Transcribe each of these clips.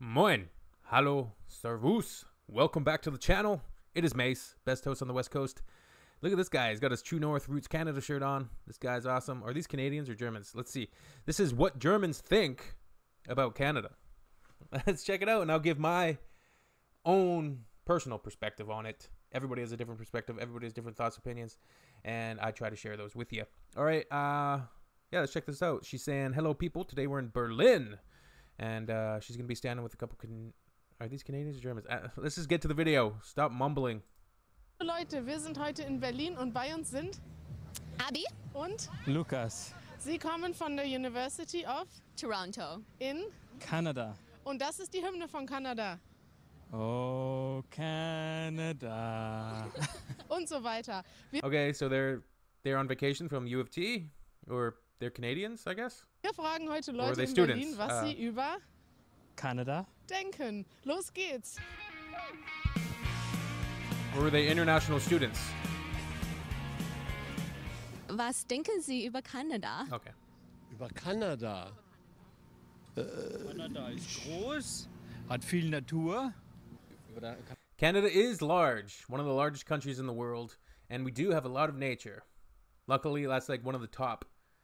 Moin, hallo, servus, welcome back to the channel. It is Mace, best host on the West Coast. Look at this guy, he's got his True North Roots Canada shirt on. This guy's awesome. Are these Canadians or Germans? Let's see. This is what Germans think about Canada. Let's check it out, and I'll give my own personal perspective on it. Everybody has a different perspective, everybody has different thoughts, opinions, and I try to share those with you. All right, yeah, let's check this out. She's saying, hello people, today we're in Berlin. And she's going to be standing with a couple... Are these Canadians or Germans? Let's just get to the video. Stop mumbling. Leute, wir sind heute in Berlin und bei uns sind Abby und Lukas, Sie kommen von der University of Toronto. in Kanada. und das ist die Hymne von Kanada Oh, Canada. und so weiter. Okay, so they're on vacation from U of T, or they're Canadians, I guess. Wir fragen heute Or are Leute they in students? Berlin, was sie über Kanada. denken. Los geht's. Or are they international students? Was denken Sie über Kanada? Okay. Über Kanada. Kanada ist groß, hat viel Natur. Canada is large, one of the largest countries in the world, and we do have a lot of nature. Luckily, that's like one of the top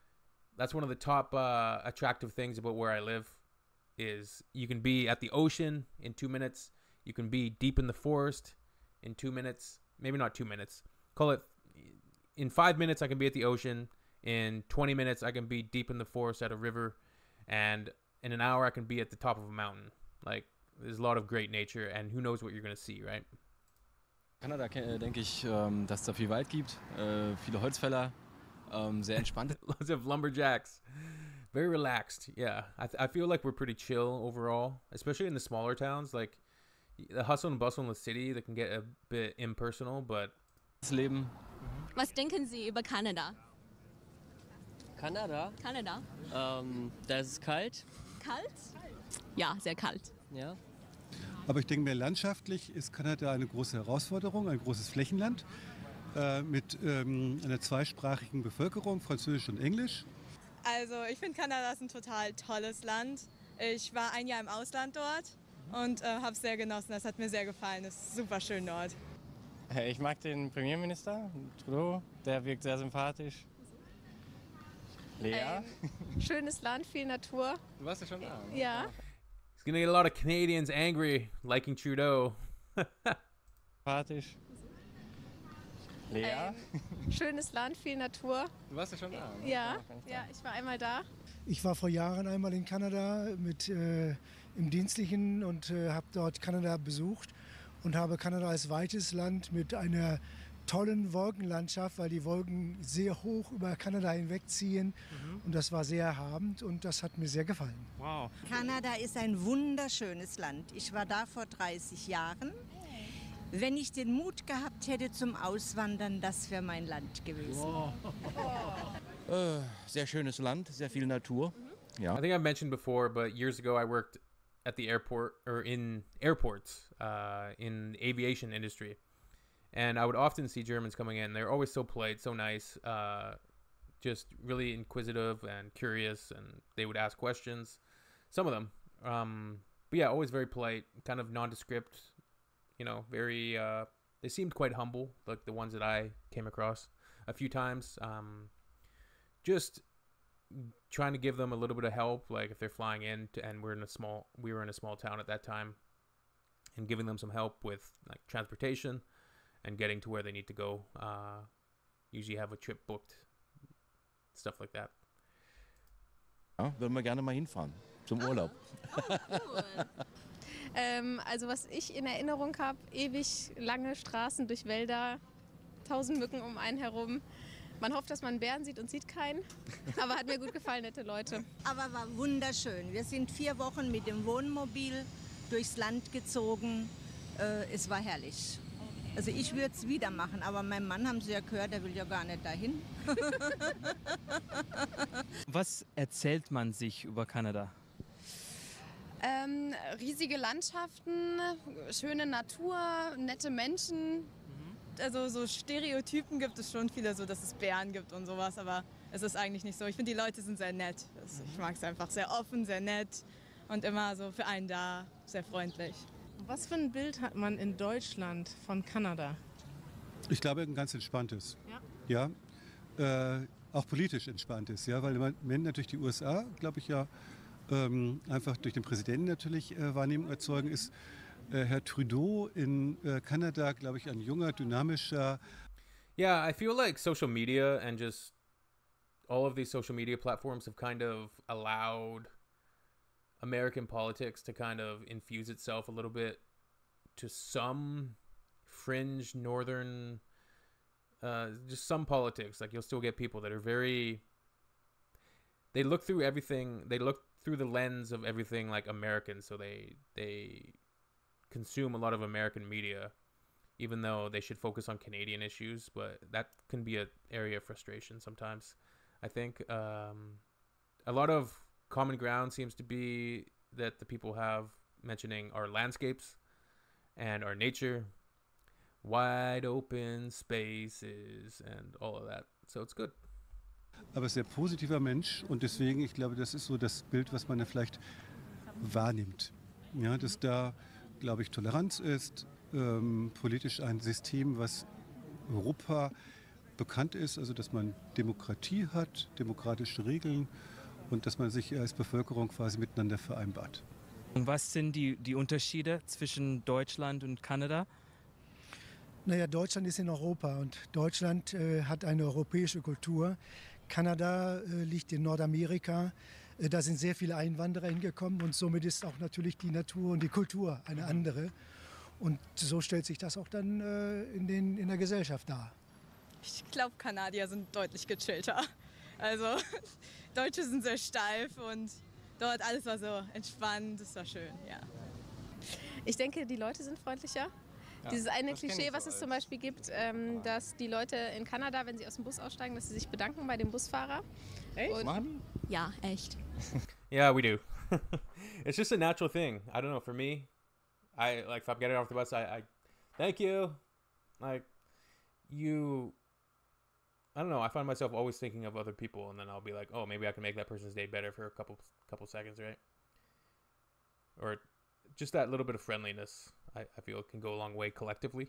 attractive things about where I live is you can be at the ocean in 2 minutes. You can be deep in the forest in 2 minutes. Maybe not 2 minutes. Call it in 5 minutes I can be at the ocean. In 20 minutes I can be deep in the forest at a river. And in an hour I can be at the top of a mountain. Like, there's a lot of great nature and who knows what you're going to see, right? Kanada denke ich, dass es da viel Wald gibt, viele Holzfäller, sehr entspannt. Lots of lumberjacks. Very relaxed. Yeah. I feel like we're pretty chill overall, especially in the smaller towns. Like, the hustle and bustle in the city, that can get a bit impersonal, but... Das Leben. Was denken Sie über Kanada? Kanada? Kanada. Da ist es kalt. Kalt? Ja, sehr kalt. Ja. Aber ich denke mir, landschaftlich ist Kanada eine große Herausforderung, ein großes Flächenland mit einer zweisprachigen Bevölkerung, Französisch und Englisch. Also ich finde Kanada ist ein total tolles Land. Ich war ein Jahr im Ausland dort und habe es sehr genossen. Das hat mir sehr gefallen. Es ist super schön dort. Ich mag den Premierminister, Trudeau, der wirkt sehr sympathisch. Lea? Schönes Land, viel Natur. Du warst ja schon da. Ne? Ja. It's gonna get a lot of Canadians angry, liking Trudeau. Sympathisch. Lea? Schönes Land, viel Natur. Du warst ja schon da. Ne? Ja, ich war einmal da. Ich war vor Jahren einmal in Kanada im Dienstlichen und habe dort Kanada besucht und habe Kanada als weites Land mit einer tollen Wolkenlandschaft, weil die Wolken sehr hoch über Kanada hinwegziehen und das war sehr erhabend und das hat mir sehr gefallen. Wow. Kanada ist ein wunderschönes Land. Ich war da vor 30 Jahren. Wenn ich den Mut gehabt hätte zum Auswandern, das wäre mein Land gewesen. Wow. Sehr schönes Land, sehr viel Natur. I think I've mentioned before, but years ago I worked at the airport, or in airports, in the aviation industry. And I would often see Germans coming in. They're always so polite, so nice, just really inquisitive and curious, and they would ask questions. Some of them. But yeah, always very polite, kind of nondescript, you know, very, they seemed quite humble, like the ones that I came across a few times. Just trying to give them a little bit of help, like if they're flying in and we were in a small town at that time, and giving them some help with like transportation and getting to where they need to go. Usually have a trip booked, stuff like that. Ja, würden wir gerne mal hinfahren, zum Urlaub. Cool. Also was ich in Erinnerung habe, ewig lange Straßen durch Wälder, 1000 Mücken um einen herum. Man hofft, dass man einen Bären sieht und sieht keinen. Aber hat mir gut gefallen, nette Leute. Aber war wunderschön. Wir sind 4 Wochen mit dem Wohnmobil durchs Land gezogen. Es war herrlich. Also ich würde es wieder machen, aber mein Mann, haben Sie ja gehört, der will ja gar nicht dahin. Was erzählt man sich über Kanada? Riesige Landschaften, schöne Natur, nette Menschen. Also so Stereotypen gibt es schon viele, so dass es Bären gibt und sowas, aber es ist eigentlich nicht so. Ich finde, die Leute sind sehr nett. Ich mag es einfach sehr offen, sehr nett und immer so für einen da, sehr freundlich. Was für ein Bild hat man in Deutschland von Kanada? Ich glaube, ein ganz entspanntes. Ja. Auch politisch entspanntes, ja, weil im Moment natürlich die USA, glaube ich, ja einfach durch den Präsidenten natürlich Wahrnehmung erzeugen, ist Herr Trudeau in Kanada, glaube ich, ein junger, dynamischer. Yeah, I feel like social media and just all of these social media platforms have kind of allowed American politics to kind of infuse itself a little bit to some fringe northern, just some politics. Like, you'll still get people that are they look through everything, they look through the lens of everything like American, so they consume a lot of American media, even though they should focus on Canadian issues, but that can be an area of frustration sometimes. I think a lot of common ground seems to be that the people have mentioning our landscapes and our nature, wide open spaces and all of that. So it's good. Aber sehr positiver Mensch und deswegen, ich glaube, das ist so das Bild, was man da vielleicht wahrnimmt. Ja, dass da, glaube ich, Toleranz ist, politisch ein System, was Europa bekannt ist, also dass man Demokratie hat, demokratische Regeln und dass man sich als Bevölkerung quasi miteinander vereinbart. Und was sind die Unterschiede zwischen Deutschland und Kanada? Naja, Deutschland ist in Europa und Deutschland hat eine europäische Kultur. Kanada liegt in Nordamerika. Da sind sehr viele Einwanderer hingekommen und somit ist auch natürlich die Natur und die Kultur eine andere. Und so stellt sich das auch dann in der Gesellschaft dar. Ich glaube, Kanadier sind deutlich gechillter. Also Deutsche sind sehr steif und dort alles war so entspannt, das war schön, ja. Ich denke, die Leute sind freundlicher. Ja, dieses eine das kenn ich Klischee, so was es zum Beispiel gibt, dass die Leute in Kanada, wenn sie aus dem Bus aussteigen, dass sie sich bedanken bei dem Busfahrer. Echt? Und Ja, echt. Yeah, we do. It's just a natural thing. I don't know. For me, I like if I'm getting off the bus, I thank you. Like, you. I don't know. I find myself always thinking of other people, and then I'll be like, oh, maybe I can make that person's day better for a couple seconds, right? Or just that little bit of friendliness, I feel can go a long way collectively.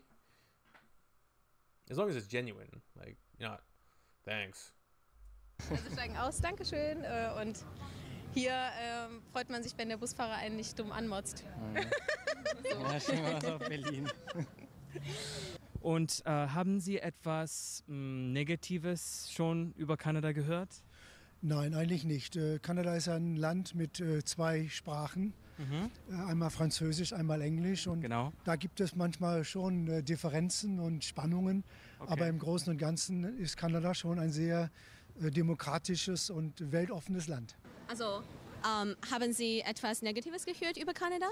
As long as it's genuine, like, you're not, thanks. Also steigen aus, Dankeschön. Und hier freut man sich, wenn der Busfahrer einen nicht dumm anmotzt. Ja, schon was auf Berlin. Und haben Sie etwas Negatives schon über Kanada gehört? Nein, eigentlich nicht. Kanada ist ein Land mit 2 Sprachen. Einmal Französisch, einmal Englisch. Und Genau. da gibt es manchmal schon Differenzen und Spannungen. Okay. Aber im Großen und Ganzen ist Kanada schon ein sehr demokratisches und weltoffenes Land. Also, haben Sie etwas Negatives gehört über Kanada?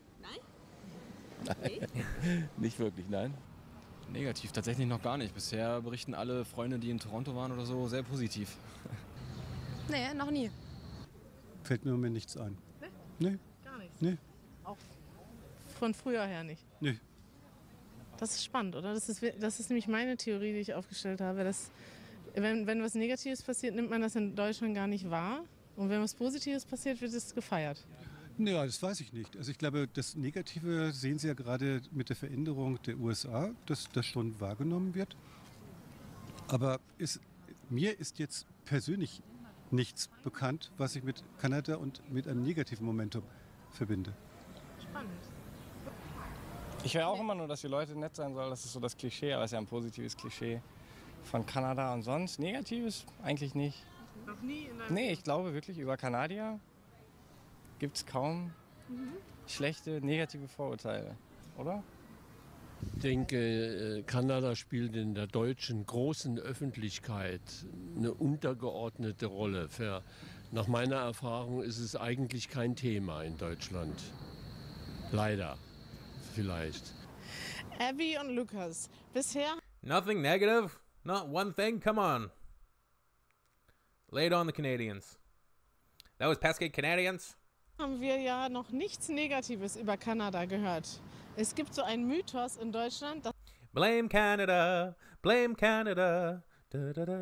Nicht wirklich, nein. Negativ tatsächlich noch gar nicht. Bisher berichten alle Freunde, die in Toronto waren oder so, sehr positiv. Nee, noch nie. Fällt mir im Moment nichts ein. Nee, Gar nichts. nee, Auch von früher her nicht. nee. Das ist spannend, oder? Das ist nämlich meine Theorie, die ich aufgestellt habe. Dass, wenn was Negatives passiert, nimmt man das in Deutschland gar nicht wahr. Und wenn was Positives passiert, wird es gefeiert. Ja, das weiß ich nicht. Also ich glaube, das Negative sehen Sie ja gerade mit der Veränderung der USA, dass das schon wahrgenommen wird. Aber mir ist jetzt persönlich nichts bekannt, was ich mit Kanada und mit einem negativen Momentum verbinde. Spannend. Ich wäre auch immer nur, dass die Leute nett sein sollen. Das ist so das Klischee, aber es ist ja ein positives Klischee von Kanada. Und sonst Negatives eigentlich nicht. Noch nie in deinem Nee, ich glaube wirklich, über Kanadier gibt es kaum schlechte, negative Vorurteile, oder? Ich denke, Kanada spielt in der deutschen großen Öffentlichkeit eine untergeordnete Rolle. Nach meiner Erfahrung ist es eigentlich kein Thema in Deutschland. Leider, vielleicht. Abby und Lukas, bisher Nothing negative? Not one thing? Come on. Lay it on the Canadians. That was Pesky Canadians. haben wir ja noch nichts Negatives über Kanada gehört. Es gibt so einen Mythos in Deutschland, dass Blame Canada. Blame Canada.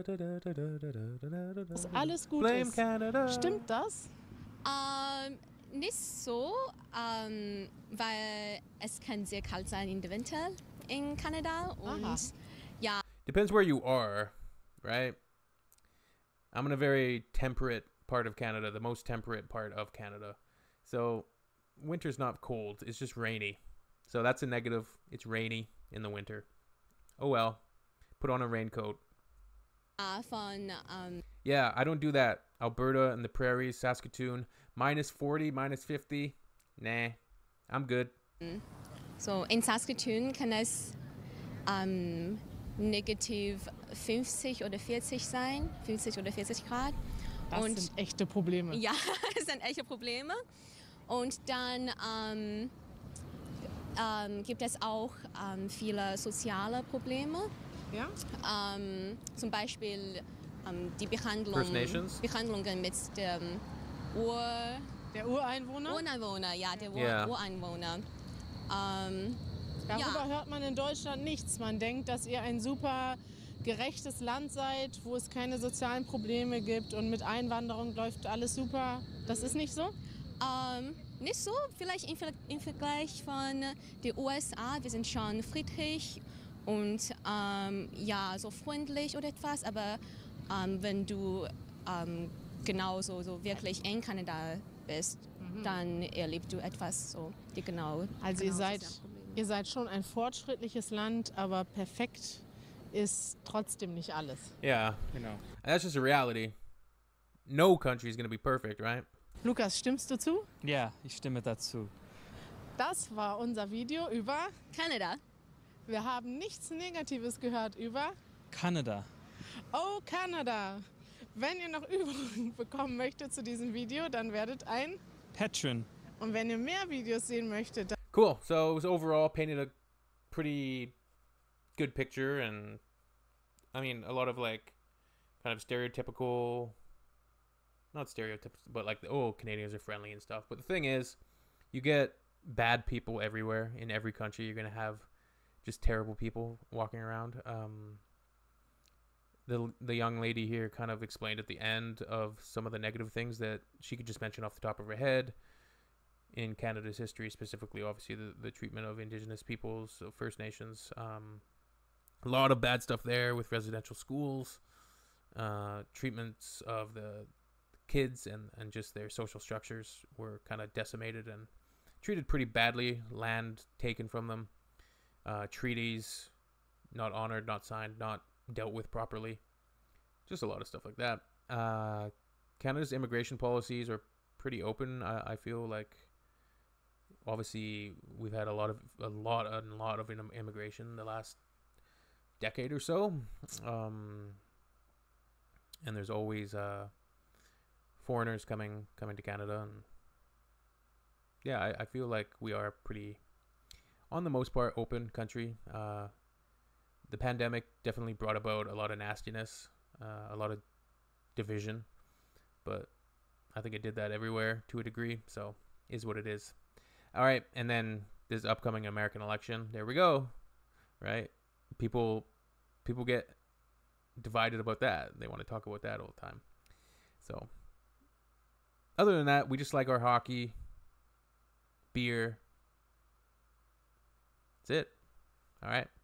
alles gut Blame ist. Canada. Stimmt das? nicht so, weil es kann sehr kalt sein in der Winter in Kanada und ja. Depends where you are, right? I'm in a very temperate part of Canada, the most temperate part of Canada. So winter's not cold, it's just rainy. So that's a negative. It's rainy in the winter. Oh well. Put on a raincoat. Yeah, I don't do that. Alberta and the prairies, Saskatoon, -40, -50. Nah, I'm good. So in Saskatoon kann es negativ 50 oder 40 sein, 50 oder 40 Grad. Das sind echte Probleme. Ja, das sind echte Probleme. Und dann gibt es auch viele soziale Probleme. Ja? Zum Beispiel die Behandlungen mit dem der Ureinwohner? Ureinwohner, ja, der Ureinwohner. Darüber hört man in Deutschland nichts. Man denkt, dass ihr ein super gerechtes Land seid, wo es keine sozialen Probleme gibt und mit Einwanderung läuft alles super. Das ist nicht so? Nicht so, vielleicht im Vergleich von den USA. Wir sind schon friedlich und so freundlich oder etwas, aber wenn du genauso so wirklich in Kanada bist, dann erlebst du etwas so, die genau. Also genau ihr seid schon ein fortschrittliches Land, aber perfekt ist trotzdem nicht alles. Yeah, that's just a reality. No country is going to be perfect, right? Lukas, stimmst du zu? Ja, ich stimme dazu. Das war unser Video über Kanada. Wir haben nichts Negatives gehört über Kanada. Oh, Kanada! Wenn ihr noch Übungen bekommen möchtet zu diesem Video, dann werdet ein Patron. Und wenn ihr mehr Videos sehen möchtet, dann Cool. So it was overall painted a pretty good picture, and I mean a lot of like kind of stereotypical, not stereotypes, but like Canadians are friendly and stuff. But the thing is, you get bad people everywhere. In every country, you're gonna have just terrible people walking around. The young lady here kind of explained at the end of some of the negative things that she could just mention off the top of her head in Canada's history, specifically, obviously, the treatment of Indigenous peoples, so First Nations. A lot of bad stuff there with residential schools, treatments of the kids and just their social structures were kind of decimated and treated pretty badly, land taken from them, treaties not honored, not signed, not dealt with properly, just a lot of stuff like that. Canada's immigration policies are pretty open. I feel like obviously we've had a lot of immigration the last decade or so, and there's always foreigners coming to Canada, and yeah, I feel like we are pretty, on the most part, open country. The pandemic definitely brought about a lot of nastiness, a lot of division, but I think it did that everywhere to a degree, so is what it is. All right, and then this upcoming American election, there we go, right? People get divided about that. They want to talk about that all the time. So other than that, we just like our hockey, beer. That's it. All right.